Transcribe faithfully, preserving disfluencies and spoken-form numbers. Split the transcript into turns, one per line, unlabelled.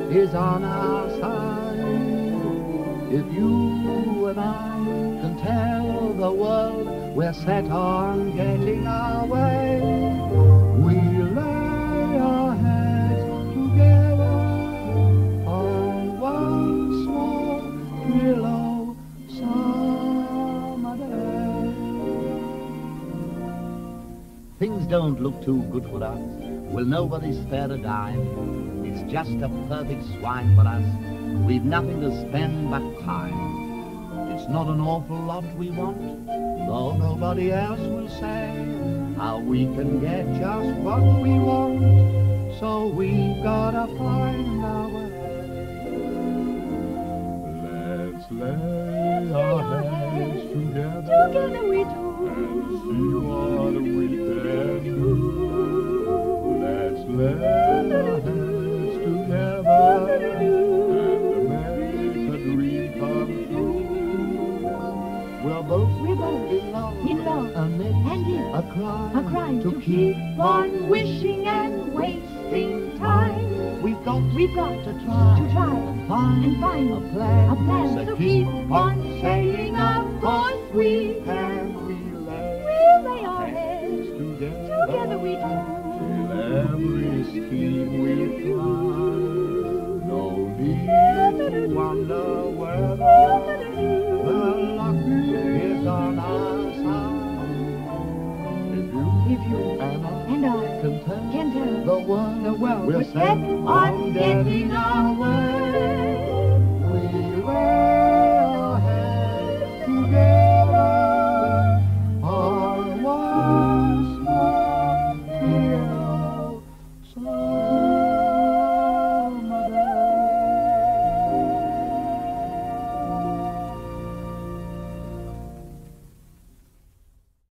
is on our side. If you and I can tell the world we're set on getting our way, we lay our heads together on one small pillow summer day. Things don't look too good for us. We'll nobody spare a dime. It's just a perfect swine for us. We've nothing to spend but time. It's not an awful lot we want, though nobody else will say how we can get just what we want. So we've gotta find our way. Let's lay our heads together,
Together we do.
and see what we can do. Let's lay our heads together and make a dream come true. We're both,
We're both
in love,
in love,
amidst
and in
a crime,
a crime
to
to
keep
on wishing and wasting time.
We've got,
We've got
to try,
to try
and find,
and find
a plan,
a plan
so
to
keep
keep
on
on saying, of course we
can. We lay,
We'll lay our heads
together,
together we do.
till every scheme we try. No need to wonder whether the luck is on our side. If you,
If you
and I
and I
can tell
can tell
the world,
the world
we're
we're
set
set
on
on
getting
getting
our
our